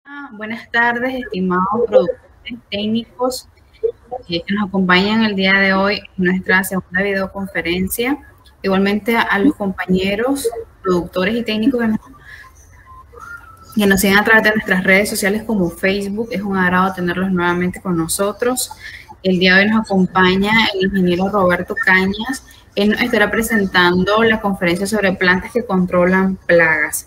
Buenas tardes, estimados productores técnicos que nos acompañan el día de hoy en nuestra segunda videoconferencia. Igualmente a los compañeros, productores y técnicos que nos siguen a través de nuestras redes sociales como Facebook. Es un agrado tenerlos nuevamente con nosotros. El día de hoy nos acompaña el ingeniero Roberto Cañas. Él nos estará presentando la conferencia sobre plantas que controlan plagas.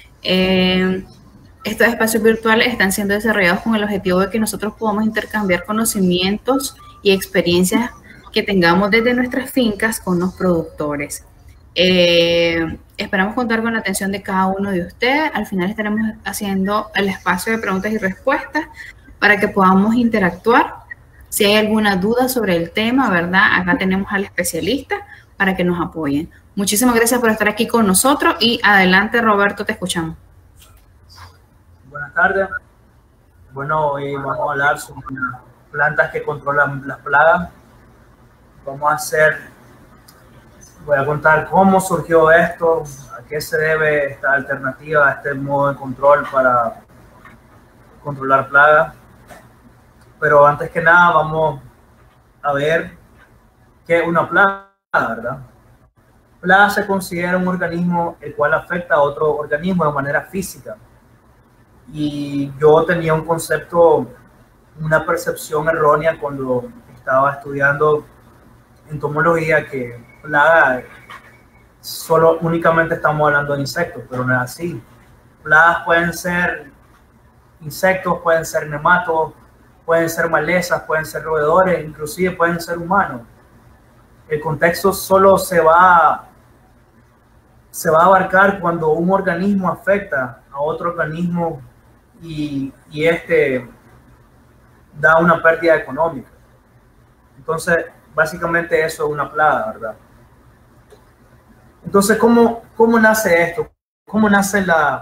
Estos espacios virtuales están siendo desarrollados con el objetivo de que nosotros podamos intercambiar conocimientos y experiencias que tengamos desde nuestras fincas con los productores. Esperamos contar con la atención de cada uno de ustedes. Al final estaremos haciendo el espacio de preguntas y respuestas para que podamos interactuar. Si hay alguna duda sobre el tema, ¿verdad? Acá tenemos al especialista para que nos apoyen. Muchísimas gracias por estar aquí con nosotros y adelante, Roberto, te escuchamos. Buenas tardes. Bueno, hoy vamos a hablar sobre plantas que controlan las plagas. Voy a contar cómo surgió esto, a qué se debe esta alternativa, este modo de control para controlar plagas. Pero antes que nada vamos a ver qué es una plaga, ¿verdad? Plaga se considera un organismo el cual afecta a otro organismo de manera física. Y yo tenía un concepto, una percepción errónea cuando estaba estudiando entomología, que plaga únicamente estamos hablando de insectos, pero no es así. Plagas pueden ser insectos, pueden ser nematos, pueden ser malezas, pueden ser roedores, inclusive pueden ser humanos. El contexto solo se va a abarcar cuando un organismo afecta a otro organismo y este da una pérdida económica. Entonces, básicamente eso es una plaga, ¿verdad? Entonces, ¿cómo nace esto? ¿Cómo nace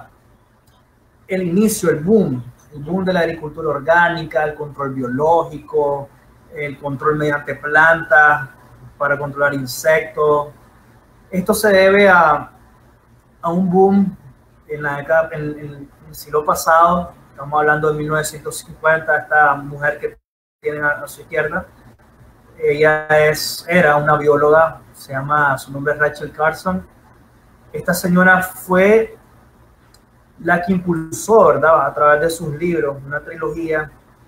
el inicio, el boom de la agricultura orgánica, el control biológico, el control mediante plantas para controlar insectos? Esto se debe a un boom en la década, en el siglo pasado. Estamos hablando de 1950. Esta mujer que tienen a su izquierda, ella era una bióloga, su nombre es Rachel Carson. Esta señora fue la que impulsó, ¿verdad?, a través de sus libros, una trilogía,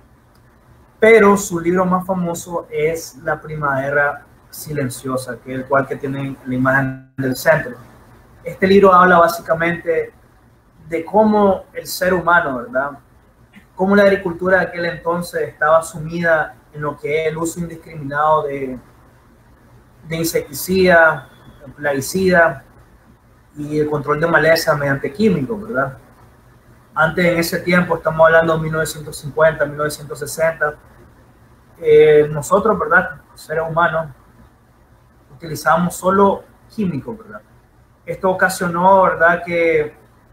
pero su libro más famoso es La Primavera Silenciosa, que es el cual que tiene la imagen del centro. Este libro habla básicamente de cómo el ser humano, ¿verdad?, cómo la agricultura de aquel entonces estaba sumida en lo que es el uso indiscriminado de insecticidas, plaguicidas y el control de maleza mediante químicos, ¿verdad? Antes, en ese tiempo, estamos hablando de 1950, 1960, nosotros, ¿verdad?, seres humanos, utilizamos solo químicos, ¿verdad? Esto ocasionó, ¿verdad?, que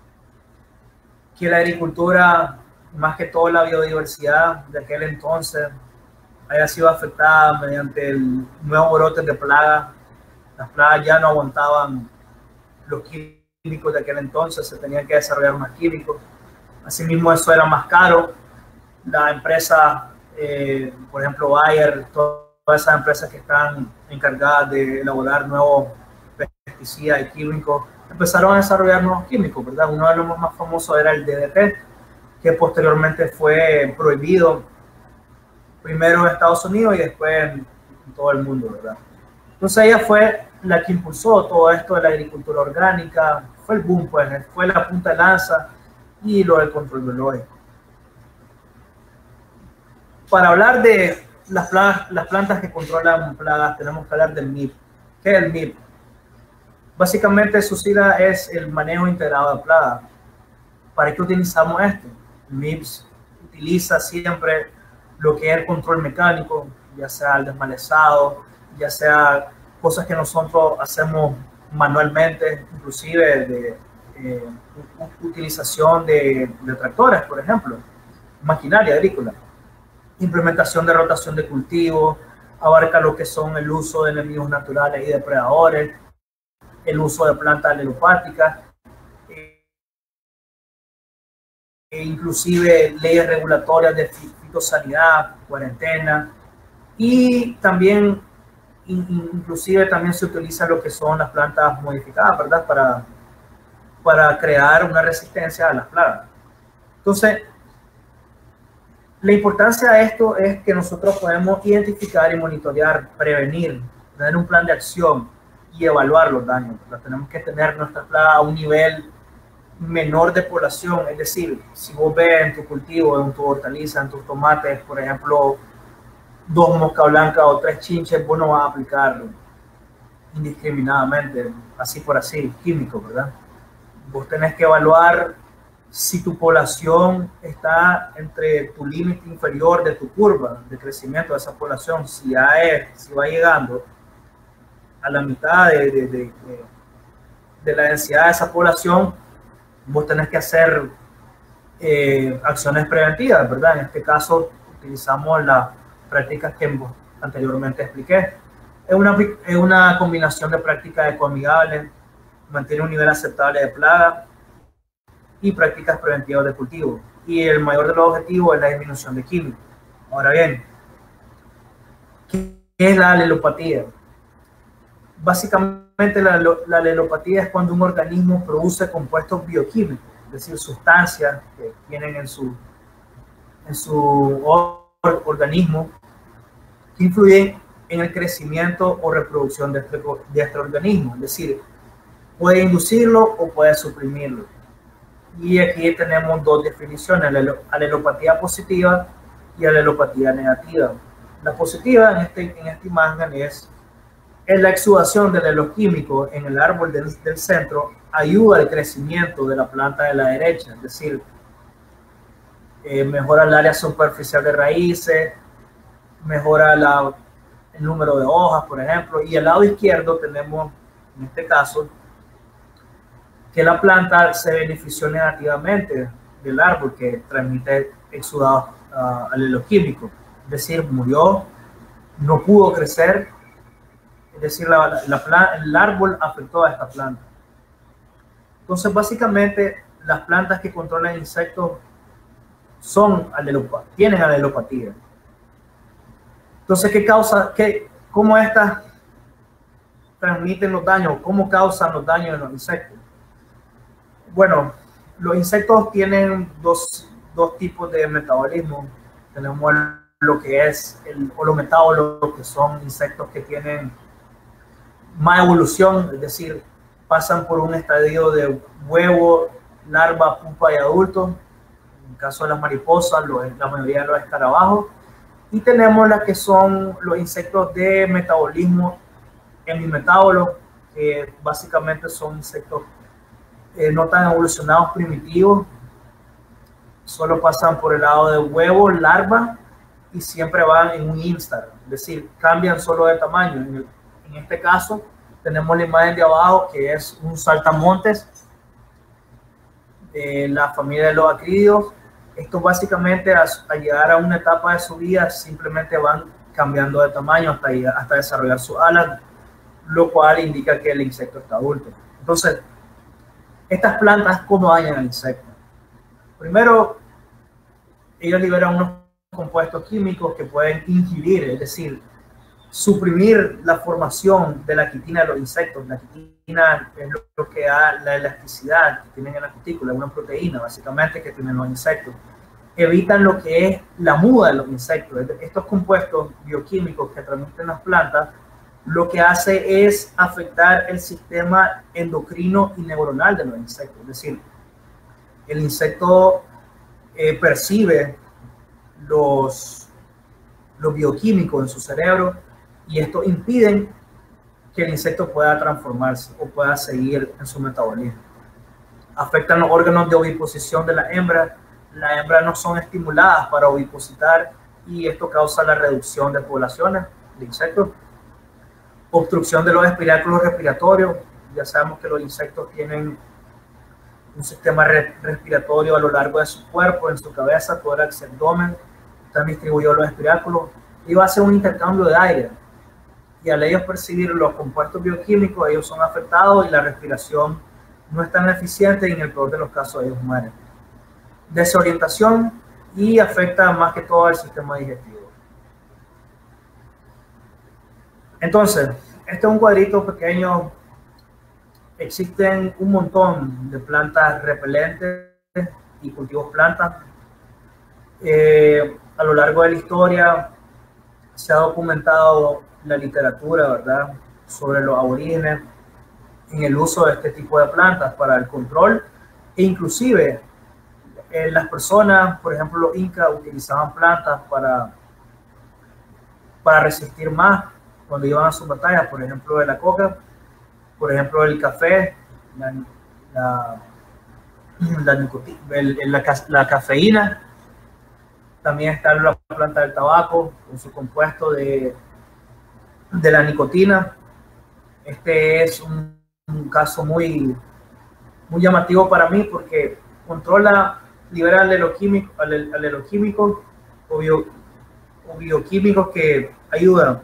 la agricultura, más que todo la biodiversidad de aquel entonces, haya sido afectada mediante el nuevo brote de plagas. Las plagas ya no aguantaban los químicos de aquel entonces, se tenían que desarrollar más químicos. Asimismo, eso era más caro. La empresa, por ejemplo, Bayer, todas esas empresas que están encargadas de elaborar nuevos pesticidas y químicos, empezaron a desarrollar nuevos químicos, ¿verdad? Uno de los más famosos era el DDT, que posteriormente fue prohibido, primero en Estados Unidos y después en todo el mundo, ¿verdad? Entonces ella fue la que impulsó todo esto de la agricultura orgánica, fue el boom, pues, fue la punta de lanza y lo del control biológico. Para hablar de las plantas que controlan plagas, tenemos que hablar del MIP. ¿Qué es el MIP? Básicamente su sigla es el manejo integrado de plagas. ¿Para qué utilizamos esto? El MIP utiliza siempre lo que es el control mecánico, ya sea el desmalezado, ya sea cosas que nosotros hacemos manualmente, inclusive de utilización de tractores, por ejemplo, maquinaria agrícola, implementación de rotación de cultivo, abarca lo que son el uso de enemigos naturales y depredadores, el uso de plantas alelopáticas, e inclusive leyes regulatorias de fitosanidad, cuarentena, y también, inclusive también se utiliza lo que son las plantas modificadas, ¿verdad? Para crear una resistencia a las plagas. Entonces, la importancia de esto es que nosotros podemos identificar y monitorear, prevenir, tener un plan de acción y evaluar los daños. Tenemos que tener nuestra plaga a un nivel menor de población, es decir, si vos ves en tu cultivo, en tu hortaliza, en tus tomates, por ejemplo, 2 mosca blanca o 3 chinches, vos no vas a aplicar indiscriminadamente, así por así, químico, ¿verdad? Vos tenés que evaluar si tu población está entre tu límite inferior de tu curva de crecimiento de esa población, si va llegando a la mitad de la densidad de esa población, vos tenés que hacer acciones preventivas, ¿verdad? En este caso, utilizamos las prácticas que anteriormente expliqué. Es una combinación de prácticas ecoamigables, mantiene un nivel aceptable de plaga y prácticas preventivas de cultivo. Y el mayor de los objetivos es la disminución de químicos. Ahora bien, ¿qué es la alelopatía? Básicamente la alelopatía es cuando un organismo produce compuestos bioquímicos, es decir, sustancias que tienen en su organismo que influyen en el crecimiento o reproducción de este organismo, es decir, puede inducirlo o puede suprimirlo. Y aquí tenemos 2 definiciones, alelopatía positiva y alelopatía negativa. La positiva en esta imagen es la exudación del aleloquímico en el árbol del centro, ayuda al crecimiento de la planta de la derecha, es decir, mejora el área superficial de raíces, mejora el número de hojas, por ejemplo, y al lado izquierdo tenemos, en este caso, que la planta se benefició negativamente del árbol que transmite exudado aleloquímico, es decir, murió, no pudo crecer, es decir, el árbol afectó a esta planta. Entonces, básicamente, las plantas que controlan insectos tienen alelopatía. Entonces, ¿cómo estas transmiten los daños? ¿Cómo causan los daños en los insectos? Bueno, los insectos tienen dos tipos de metabolismo. Tenemos lo que es el holometábolos, que son insectos que tienen más evolución, es decir, pasan por un estadio de huevo, larva, pupa y adulto. En el caso de las mariposas, la mayoría de los escarabajos. Y tenemos las que son los insectos de metabolismo hemimetábolos, que básicamente son insectos no tan evolucionados, primitivos, solo pasan por el lado de huevo, larva, y siempre van en un instar, es decir, cambian solo de tamaño. En este caso, tenemos la imagen de abajo, que es un saltamontes de la familia de los acrídeos. Estos básicamente, al llegar a una etapa de su vida, simplemente van cambiando de tamaño hasta desarrollar sus alas, lo cual indica que el insecto está adulto. Entonces, estas plantas, ¿cómo dañan al insecto? Primero, ellos liberan unos compuestos químicos que pueden inhibir, es decir, suprimir la formación de la quitina de los insectos. La quitina es lo que da la elasticidad que tienen en la cutícula, una proteína básicamente que tienen los insectos. Evitan lo que es la muda de los insectos. Estos compuestos bioquímicos que transmiten las plantas, lo que hace es afectar el sistema endocrino y neuronal de los insectos. Es decir, el insecto percibe los bioquímicos en su cerebro, y esto impide que el insecto pueda transformarse o pueda seguir en su metabolismo. Afectan los órganos de oviposición de la hembra. Las hembras no son estimuladas para ovipositar, y esto causa la reducción de poblaciones de insectos. Obstrucción de los espiráculos respiratorios. Ya sabemos que los insectos tienen un sistema respiratorio a lo largo de su cuerpo, en su cabeza, tórax, abdomen. Están distribuidos los espiráculos y va a ser un intercambio de aire. Y al ellos percibir los compuestos bioquímicos, ellos son afectados y la respiración no es tan eficiente, y en el peor de los casos ellos mueren. desorientación y afecta más que todo al sistema digestivo. Entonces, este es un cuadrito pequeño. Existen un montón de plantas repelentes y cultivos plantas. A lo largo de la historia se ha documentado la literatura, ¿verdad?, sobre los aborígenes en el uso de este tipo de plantas para el control, e inclusive las personas, por ejemplo los incas, utilizaban plantas para resistir más cuando iban a sus batallas, por ejemplo de la coca, por ejemplo el café, la cafeína. También está la planta del tabaco con su compuesto de la nicotina. Este es un caso muy llamativo para mí porque libera aleloquímicos o bioquímicos que ayudan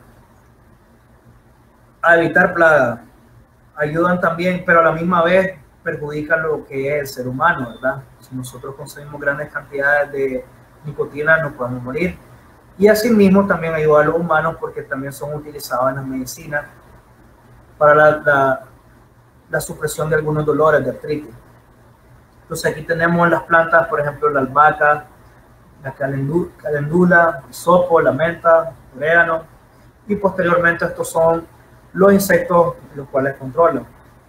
a evitar plagas. Ayudan también, pero a la misma vez perjudican lo que es el ser humano, ¿verdad? Si nosotros consumimos grandes cantidades de nicotina, nos podemos morir. Y asimismo también ayuda a los humanos porque también son utilizados en la medicina para la supresión de algunos dolores de artritis. Entonces aquí tenemos las plantas, por ejemplo, la albahaca, la calendula, el sopo, la menta, orégano, y posteriormente estos son los insectos los cuales controlan.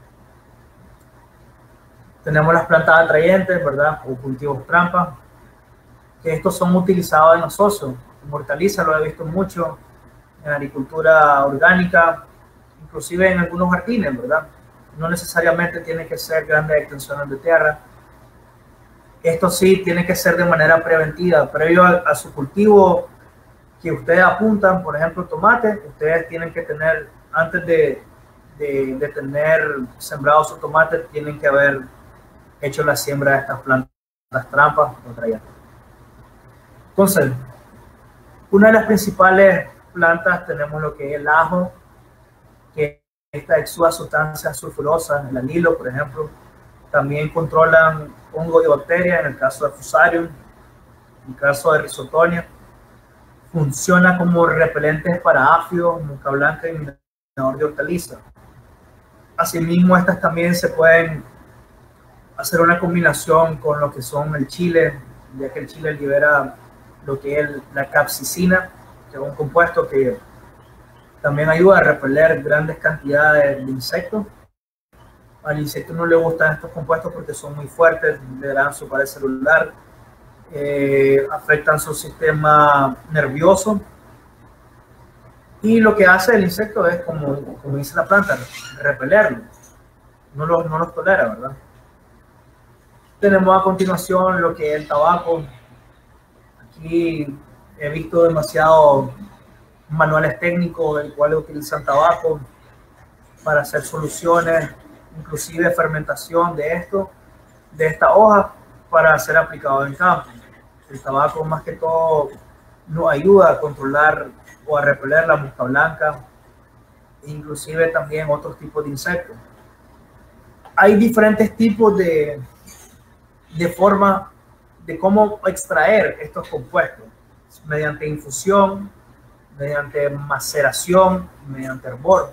Tenemos las plantas atrayentes, ¿verdad?, o cultivos trampa, que estos son utilizados en los socios. Como hortaliza lo he visto mucho en agricultura orgánica, inclusive en algunos jardines, ¿verdad? No necesariamente tiene que ser grandes extensiones de tierra. Esto sí tiene que ser de manera preventiva, previo a su cultivo que ustedes apuntan. Por ejemplo, tomate, ustedes tienen que tener, antes de tener sembrado su tomate, tienen que haber hecho la siembra de estas plantas trampas o trayentes. Entonces, una de las principales plantas tenemos lo que es el ajo, que esta exuda sustancias sulfurosas, el anilo, por ejemplo. También controlan hongos y bacterias, en el caso de Fusarium, en el caso de Rhizotonia. Funciona como repelentes para áfidos, mosca blanca y minador de hortaliza. Asimismo, estas también se pueden hacer una combinación con lo que son el chile, ya que el chile libera lo que es la capsicina, que es un compuesto que también ayuda a repeler grandes cantidades de insectos. Al insecto no le gustan estos compuestos porque son muy fuertes, le dan su pared celular, afectan su sistema nervioso. Y lo que hace el insecto es, como dice la planta, repelerlo. No los tolera, ¿verdad? Tenemos a continuación lo que es el tabaco. Aquí he visto demasiados manuales técnicos en cuales utilizan tabaco para hacer soluciones, inclusive fermentación de esta hoja para ser aplicado en campo. El tabaco más que todo nos ayuda a controlar o a repeler la mosca blanca, inclusive también otros tipos de insectos. Hay diferentes tipos de formas de cómo extraer estos compuestos, mediante infusión, mediante maceración, mediante hervor.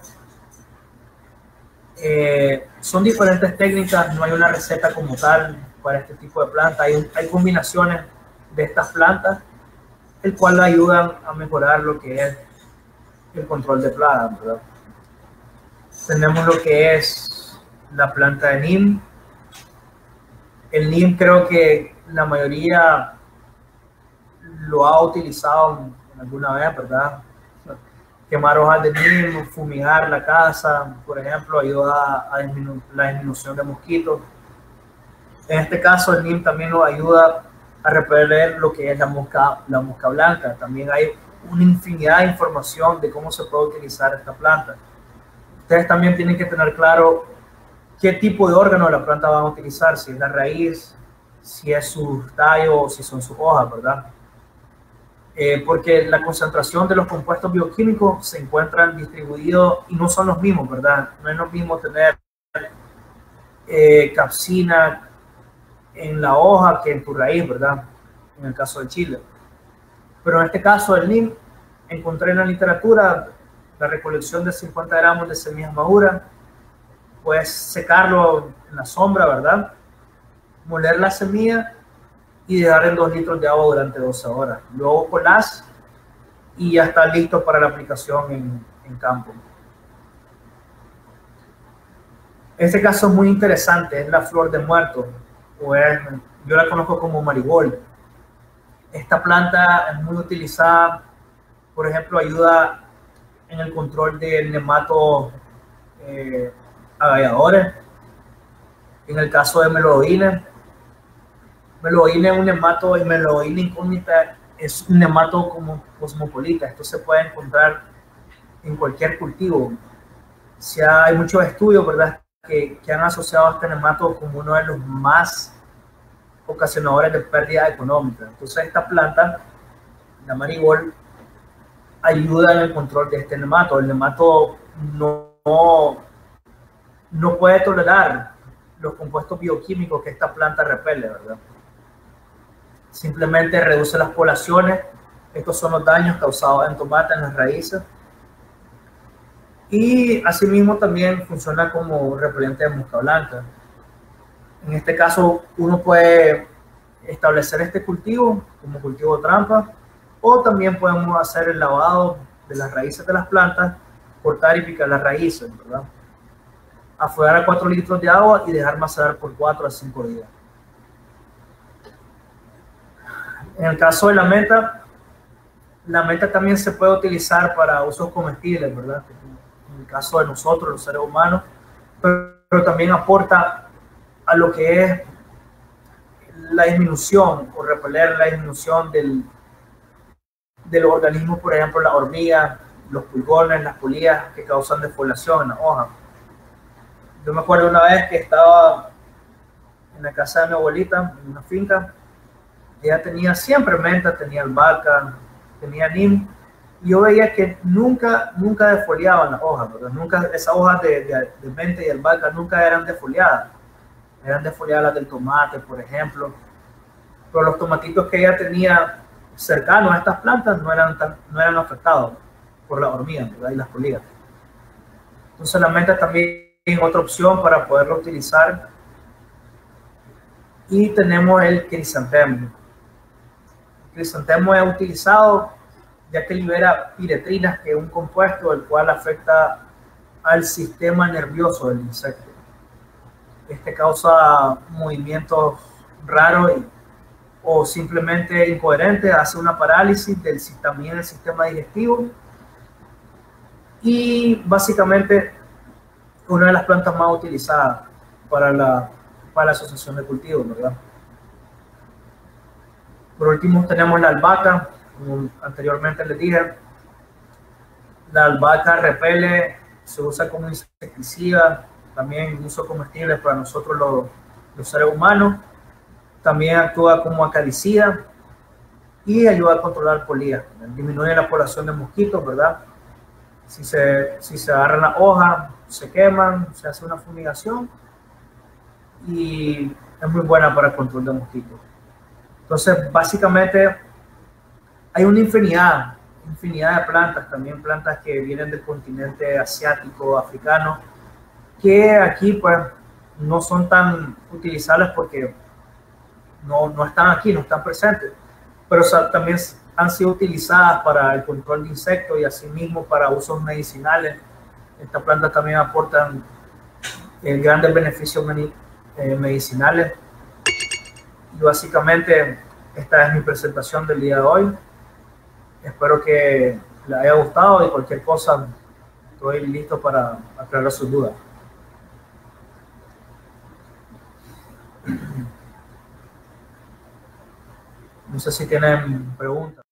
Son diferentes técnicas, no hay una receta como tal para este tipo de planta. Hay combinaciones de estas plantas, el cual ayudan a mejorar lo que es el control de plagas, ¿verdad? Tenemos lo que es la planta de neem. El neem creo que la mayoría lo ha utilizado alguna vez, ¿verdad? Quemar hojas de neem, fumigar la casa, por ejemplo, ayuda a la disminución de mosquitos. En este caso, el neem también nos ayuda a repeler lo que es la mosca blanca. También hay una infinidad de información de cómo se puede utilizar esta planta. Ustedes también tienen que tener claro qué tipo de órgano de la planta van a utilizar, si es la raíz, si es su tallo o si son sus hojas, ¿verdad? Porque la concentración de los compuestos bioquímicos se encuentran distribuidos y no son los mismos, ¿verdad? No es lo mismo tener capsina en la hoja que en tu raíz, ¿verdad? En el caso de Chile. Pero en este caso del NIM, encontré en la literatura la recolección de 50 gramos de semillas maduras, puedes secarlo en la sombra, ¿verdad? Moler la semilla y dejar en 2 litros de agua durante 12 horas. Luego colás y ya está listo para la aplicación en campo. Este caso es muy interesante, es la flor de muerto, yo la conozco como marigold. Esta planta es muy utilizada, por ejemplo, ayuda en el control de nematos agalladores. En el caso de Melodoina es un nemato, y Melodoina incógnita es un nemato como cosmopolita. Esto se puede encontrar en cualquier cultivo. Hay muchos estudios, ¿verdad?, que han asociado a este nemato como uno de los más ocasionadores de pérdida económica. Entonces esta planta, la marigold, ayuda en el control de este nemato. El nemato no puede tolerar los compuestos bioquímicos que esta planta repele, ¿verdad? Simplemente reduce las poblaciones. Estos son los daños causados en tomate, en las raíces. Y asimismo también funciona como repelente de mosca blanca. En este caso, uno puede establecer este cultivo como cultivo trampa, o también podemos hacer el lavado de las raíces de las plantas, cortar y picar las raíces, ¿verdad? Afuera a 4 litros de agua y dejar macerar por 4 a 5 días. En el caso de la menta también se puede utilizar para usos comestibles, ¿verdad? En el caso de nosotros, los seres humanos, pero también aporta a lo que es la disminución o repeler la disminución de los organismos, por ejemplo, las hormigas, los pulgones, las polillas que causan defoliación en la hoja. Yo me acuerdo una vez que estaba en la casa de mi abuelita, en una finca. Ella tenía siempre menta, tenía albahaca, tenía nim, y yo veía que nunca defoliaban las hojas, ¿verdad? Nunca, esas hojas de menta y albahaca nunca eran defoliadas. Eran defoliadas las del tomate, por ejemplo. Pero los tomatitos que ella tenía cercanos a estas plantas no eran afectados por las hormigas, ¿verdad?, y las polillas. Entonces la menta también es otra opción para poderlo utilizar. Y tenemos el crisantemo. El crisantemo es utilizado ya que libera piretrinas, que es un compuesto el cual afecta al sistema nervioso del insecto. Este causa movimientos raros o simplemente incoherentes, hace una parálisis también del sistema digestivo, y básicamente una de las plantas más utilizadas para la asociación de cultivos, ¿verdad? Por último tenemos la albahaca, como anteriormente les dije. La albahaca repele, se usa como insecticida, también uso comestible para nosotros los seres humanos. También actúa como acaricida y ayuda a controlar polillas. Disminuye la población de mosquitos, ¿verdad? Si se agarran las hojas, se queman, se hace una fumigación y es muy buena para el control de mosquitos. Entonces, básicamente, hay una infinidad de plantas, también plantas que vienen del continente asiático, africano, que aquí pues no son tan utilizables porque no están aquí, no están presentes, pero también han sido utilizadas para el control de insectos y asimismo para usos medicinales. Estas plantas también aportan grandes beneficios medicinales. Y básicamente esta es mi presentación del día de hoy. Espero que les haya gustado y cualquier cosa estoy listo para aclarar sus dudas. No sé si tienen preguntas.